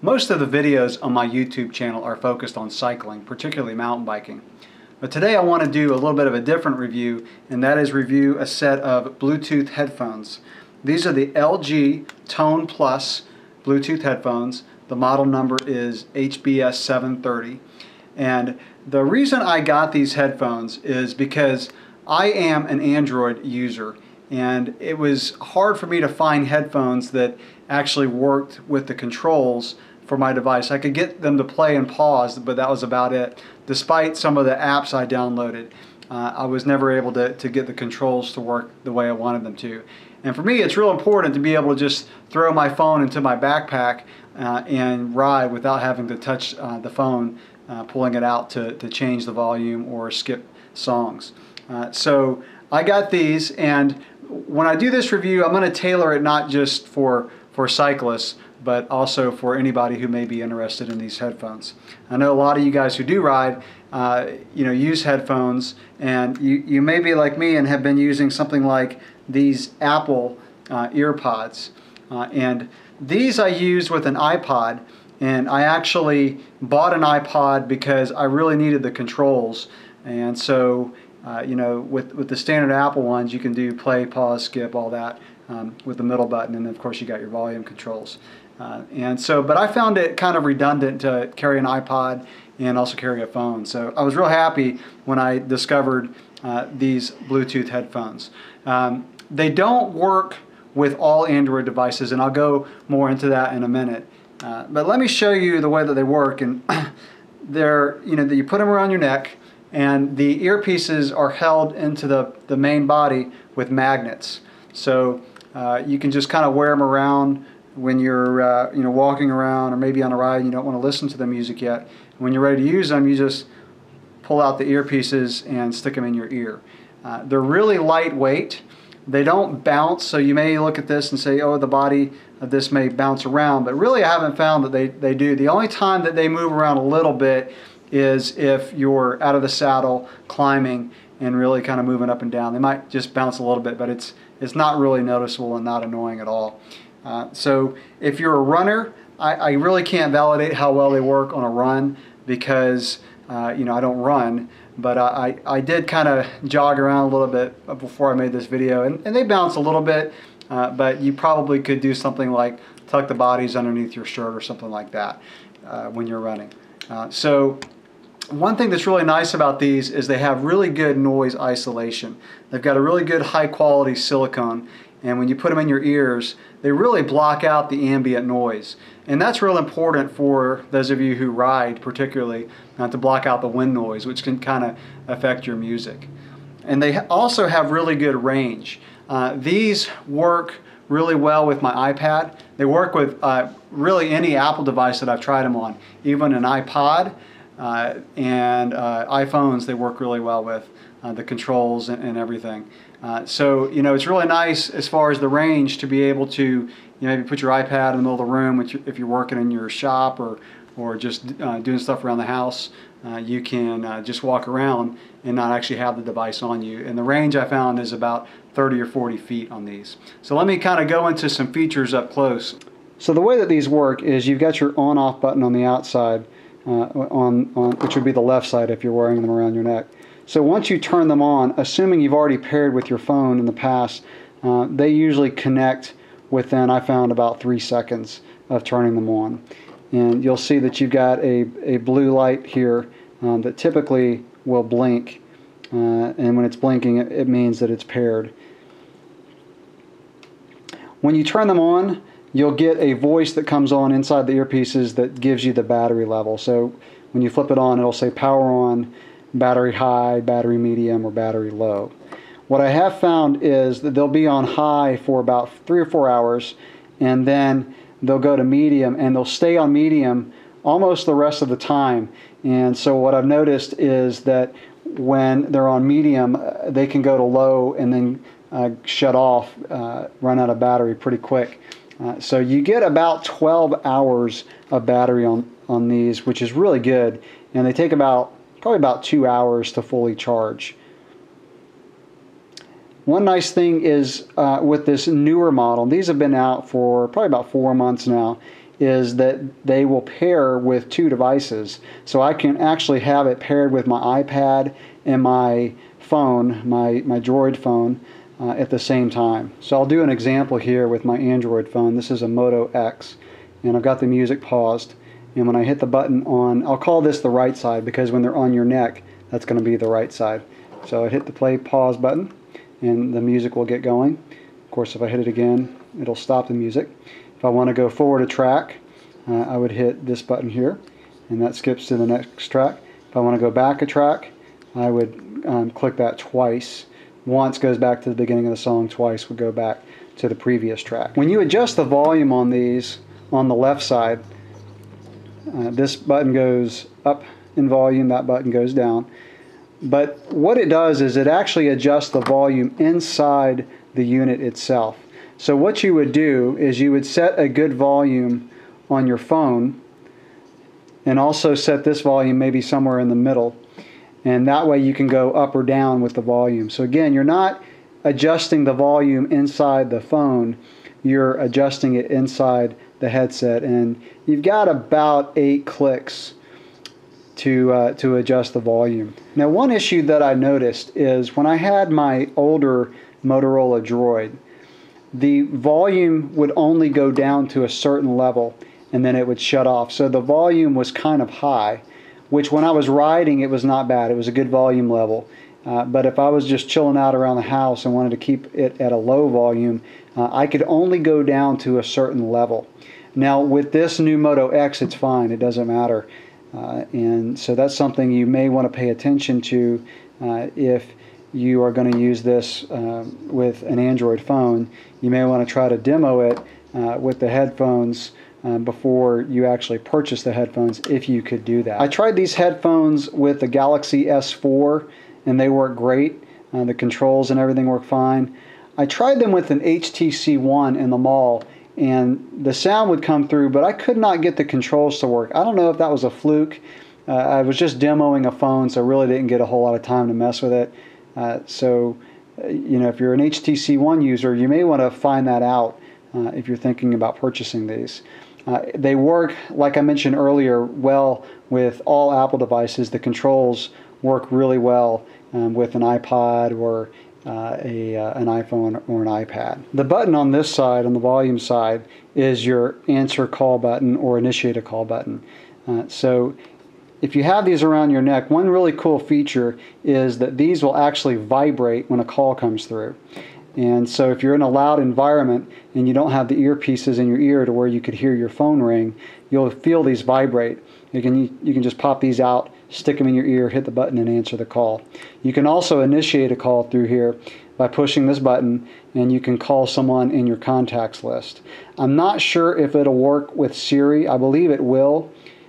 Most of the videos on my YouTube channel are focused on cycling, particularly mountain biking. But today I want to do a little bit of a different review, and that is review a set of Bluetooth headphones. These are the LG Tone Plus Bluetooth headphones. The model number is HBS 730. And the reason I got these headphones is because I am an Android user, and it was hard for me to find headphones that actually worked with the controls for my device. I could get them to play and pause, but that was about it. Despite some of the apps I downloaded, I was never able to get the controls to work the way I wanted them to. And for me, it's real important to be able to just throw my phone into my backpack and ride without having to touch the phone, pulling it out to change the volume or skip songs. So I got these, and when I do this review, I'm going to tailor it not just for cyclists, but also for anybody who may be interested in these headphones. I know a lot of you guys who do ride, use headphones, and you may be like me and have been using something like these Apple EarPods. And these I used with an iPod, and I actually bought an iPod because I really needed the controls. And so, with the standard Apple ones, you can do play, pause, skip, all that with the middle button, and of course you got your volume controls. But I found it kind of redundant to carry an iPod and also carry a phone. So I was real happy when I discovered these Bluetooth headphones. They don't work with all Android devices, and I'll go more into that in a minute. But let me show you the way that they work. And you put them around your neck, and the earpieces are held into the main body with magnets. So you can just kind of wear them around when you're walking around, or maybe on a ride and you don't want to listen to the music yet. When you're ready to use them, you just pull out the earpieces and stick them in your ear. They're really lightweight. They don't bounce, so you may look at this and say, oh, the body of this may bounce around, but really I haven't found that they do. The only time that they move around a little bit is if you're out of the saddle climbing and really kind of moving up and down. They might just bounce a little bit, but it's not really noticeable and not annoying at all. So if you're a runner, I really can't validate how well they work on a run because I don't run, but I did kind of jog around a little bit before I made this video, and they bounce a little bit, but you probably could do something like tuck the bodies underneath your shirt or something like that when you're running. So one thing that's really nice about these is they have really good noise isolation. They've got a really good high quality silicone, and when you put them in your ears, they really block out the ambient noise. And that's real important for those of you who ride, particularly, to block out the wind noise, which can kind of affect your music. And they also have really good range. These work really well with my iPad. They work with really any Apple device that I've tried them on, even an iPod and iPhones. They work really well with the controls and everything. So it's really nice as far as the range to be able to maybe put your iPad in the middle of the room if you're working in your shop or just doing stuff around the house. You can just walk around and not actually have the device on you. And the range I found is about 30 or 40 feet on these. So let me kind of go into some features up close. So the way that these work is you've got your on-off button on the outside, which would be the left side if you're wearing them around your neck. So once you turn them on, assuming you've already paired with your phone in the past, they usually connect within, I found, about 3 seconds of turning them on. And you'll see that you've got a blue light here that typically will blink, and when it's blinking, it means that it's paired. When you turn them on, you'll get a voice that comes on inside the earpieces that gives you the battery level. So when you flip it on, it'll say power on, battery high, battery medium, or battery low. What I have found is that they'll be on high for about 3 or 4 hours, and then they'll go to medium, and they'll stay on medium almost the rest of the time. And so what I've noticed is that when they're on medium, they can go to low and then shut off, run out of battery pretty quick. So you get about 12 hours of battery on these, which is really good, and they take probably about 2 hours to fully charge. One nice thing is with this newer model, these have been out for probably about 4 months now, is that they will pair with two devices. So I can actually have it paired with my iPad and my phone, my Droid phone, at the same time. So I'll do an example here with my Android phone. This is a Moto X, and I've got the music paused. And when I hit the button on, I'll call this the right side because when they're on your neck, that's going to be the right side. So I hit the play pause button and the music will get going. Of course, if I hit it again, it'll stop the music. If I want to go forward a track, I would hit this button here, and that skips to the next track. If I want to go back a track, I would click that twice. Once goes back to the beginning of the song, twice would go back to the previous track. When you adjust the volume on these, on the left side, this button goes up in volume, that button goes down. But what it does is it actually adjusts the volume inside the unit itself. So what you would do is you would set a good volume on your phone and also set this volume maybe somewhere in the middle, and that way you can go up or down with the volume. So again, you're not adjusting the volume inside the phone, you're adjusting it inside the headset, and you've got about 8 clicks to adjust the volume. Now, one issue that I noticed is when I had my older Motorola Droid, the volume would only go down to a certain level and then it would shut off. So the volume was kind of high, which when I was riding it was not bad. It was a good volume level. But if I was just chilling out around the house and wanted to keep it at a low volume, I could only go down to a certain level. Now with this new Moto X, it's fine. It doesn't matter. And so that's something you may want to pay attention to if you are going to use this with an Android phone. You may want to try to demo it with the headphones before you actually purchase the headphones, if you could do that. I tried these headphones with the Galaxy S4 and they work great. The controls and everything work fine. I tried them with an HTC One in the mall and the sound would come through, but I could not get the controls to work. I don't know if that was a fluke. I was just demoing a phone, so I really didn't get a whole lot of time to mess with it. You know, if you're an HTC One user, you may want to find that out if you're thinking about purchasing these. They work, like I mentioned earlier, well with all Apple devices. The controls work really well with an iPod or an iPhone or an iPad. The button on this side, on the volume side, is your answer call button or initiate a call button. So if you have these around your neck, one really cool feature is that these will actually vibrate when a call comes through. And so if you're in a loud environment and you don't have the earpieces in your ear to where you could hear your phone ring, you'll feel these vibrate. You can just pop these out, stick them in your ear, hit the button, and answer the call. You can also initiate a call through here by pushing this button, and you can call someone in your contacts list. I'm not sure if it'll work with Siri. I believe it will,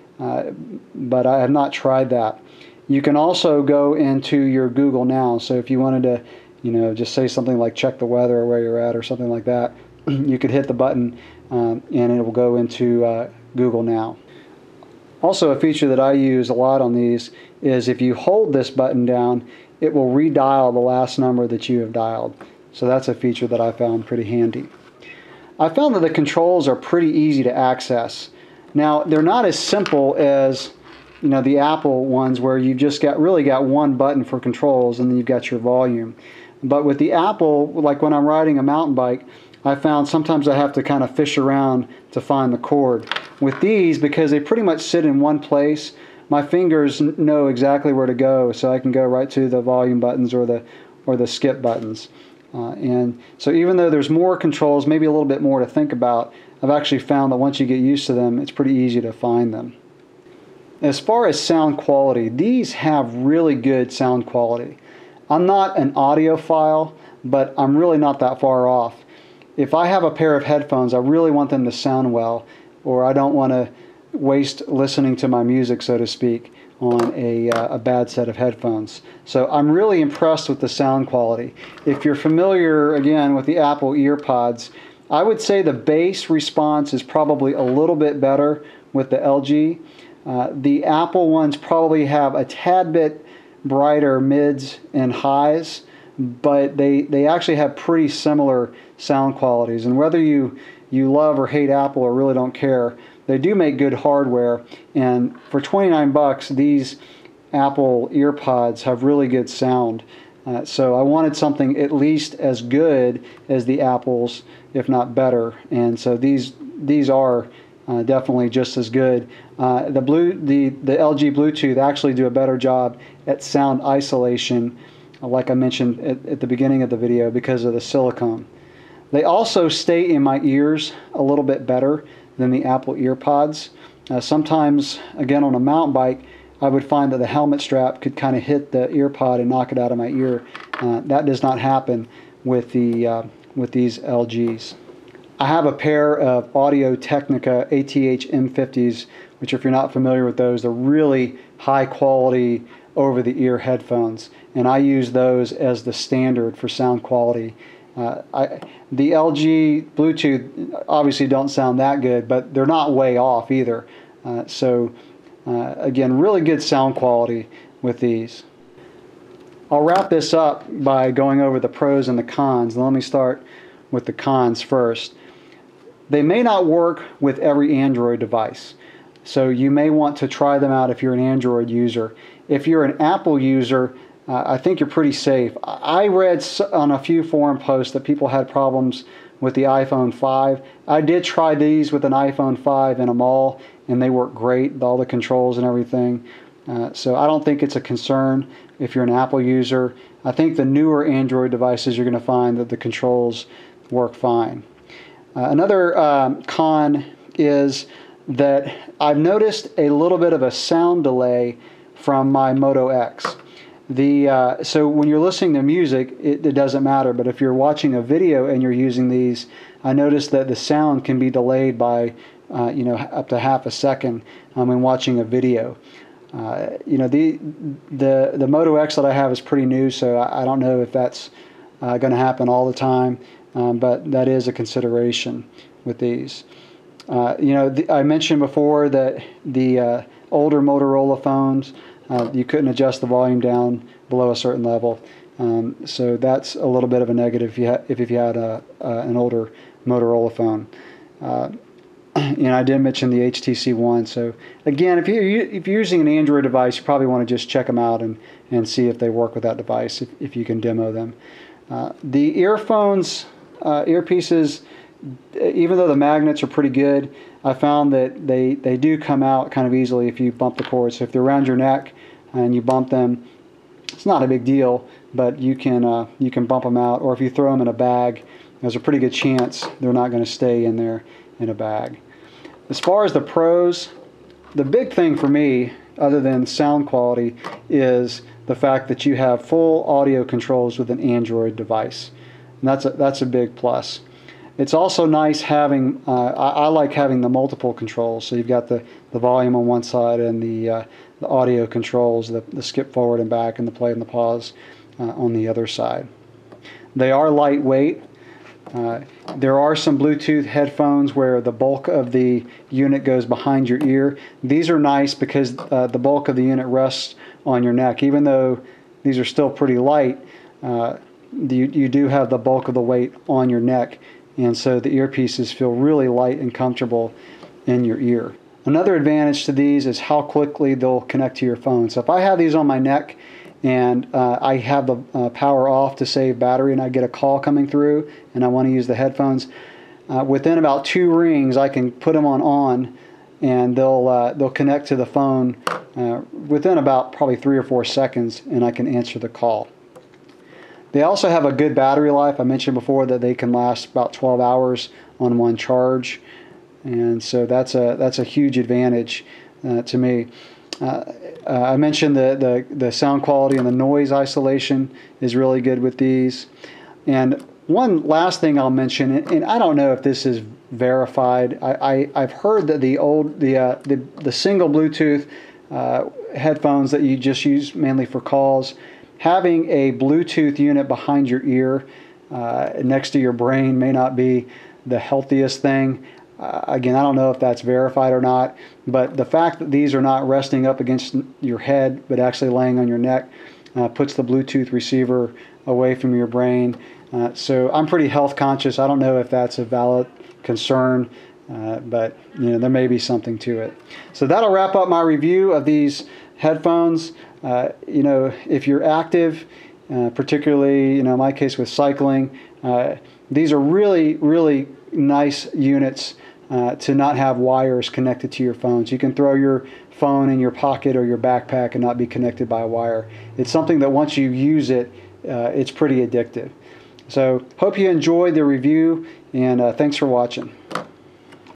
but I have not tried that. You can also go into your Google Now. So if you wanted to, you know, just say something like check the weather or where you're at or something like that, you could hit the button and it will go into Google Now. Also, a feature that I use a lot on these is if you hold this button down, it will redial the last number that you have dialed. So that's a feature that I found pretty handy. I found that the controls are pretty easy to access. Now, they're not as simple as, you know, the Apple ones where you've just really got one button for controls and then you've got your volume. But with the Apple, like when I'm riding a mountain bike, I found sometimes I have to kind of fish around to find the cord. With these, because they pretty much sit in one place, my fingers know exactly where to go, so I can go right to the volume buttons or the skip buttons. And so even though there's more controls, maybe a little bit more to think about, I've actually found that once you get used to them, it's pretty easy to find them. As far as sound quality, these have really good sound quality. I'm not an audiophile, but I'm really not that far off. If I have a pair of headphones, I really want them to sound well, or I don't want to waste listening to my music, so to speak, on a bad set of headphones. So I'm really impressed with the sound quality. If you're familiar, again, with the Apple EarPods, I would say the bass response is probably a little bit better with the LG. The Apple ones probably have a tad bit brighter mids and highs, but they actually have pretty similar sound qualities. And whether you love or hate Apple or really don't care, they do make good hardware, and for 29 bucks, these Apple EarPods have really good sound. So I wanted something at least as good as the Apples, if not better, and so these are definitely just as good. The LG Bluetooth actually do a better job at sound isolation, like I mentioned at the beginning of the video, because of the silicone. They also stay in my ears a little bit better than the Apple EarPods. Sometimes, again, on a mountain bike, I would find that the helmet strap could kind of hit the EarPod and knock it out of my ear. That does not happen with these LGs. I have a pair of Audio-Technica ATH M50s, which, if you're not familiar with those, they're really high quality over-the-ear headphones, and I use those as the standard for sound quality. The LG Bluetooth obviously don't sound that good, but they're not way off either. Again, really good sound quality with these. I'll wrap this up by going over the pros and the cons. Let me start with the cons first. They may not work with every Android device, so you may want to try them out if you're an Android user. If you're an Apple user, I think you're pretty safe. I read on a few forum posts that people had problems with the iPhone 5. I did try these with an iPhone 5 in a mall, and they work great, all the controls and everything. So I don't think it's a concern if you're an Apple user. I think the newer Android devices, you're going to find that the controls work fine. Another con is that I've noticed a little bit of a sound delay from my Moto X. So when you're listening to music, it doesn't matter, but if you're watching a video and you're using these, I noticed that the sound can be delayed by up to half a second when watching a video. The Moto X that I have is pretty new, so I don't know if that's going to happen all the time, but that is a consideration with these. I mentioned before that the older Motorola phones, you couldn't adjust the volume down below a certain level, so that's a little bit of a negative if you had an older Motorola phone. I did mention the HTC One. So again, if you're using an Android device, you probably want to just check them out and see if they work with that device, if you can demo them. The earpieces, even though the magnets are pretty good, I found that they do come out kind of easily if you bump the cord. So if they're around your neck and you bump them, it's not a big deal, but you can bump them out. Or if you throw them in a bag, there's a pretty good chance they're not going to stay in there in a bag. As far as the pros, the big thing for me, other than sound quality, is the fact that you have full audio controls with an Android device. And that's a big plus. It's also nice having, I like having the multiple controls. So you've got the volume on one side and the audio controls, the skip forward and back and the play and the pause on the other side. They are lightweight. There are some Bluetooth headphones where the bulk of the unit goes behind your ear. These are nice because the bulk of the unit rests on your neck. Even though these are still pretty light, you do have the bulk of the weight on your neck, and so the earpieces feel really light and comfortable in your ear. Another advantage to these is how quickly they'll connect to your phone. So if I have these on my neck and I have the power off to save battery, and I get a call coming through and I want to use the headphones, within about 2 rings I can put them on and they'll connect to the phone within about probably 3 or 4 seconds, and I can answer the call. They also have a good battery life. I mentioned before that they can last about 12 hours on one charge, and so that's a huge advantage to me. I mentioned the sound quality and the noise isolation is really good with these. And one last thing I'll mention, and I don't know if this is verified. I've heard that the single Bluetooth headphones that you just use mainly for calls, having a Bluetooth unit behind your ear next to your brain may not be the healthiest thing. Again, I don't know if that's verified or not, but the fact that these are not resting up against your head but actually laying on your neck puts the Bluetooth receiver away from your brain. So I'm pretty health conscious. I don't know if that's a valid concern. but there may be something to it. So that'll wrap up my review of these headphones. If you're active, particularly in my case with cycling, these are really, really nice units to not have wires connected to your phones. You can throw your phone in your pocket or your backpack and not be connected by a wire. It's something that once you use it, it's pretty addictive. So hope you enjoyed the review, and thanks for watching.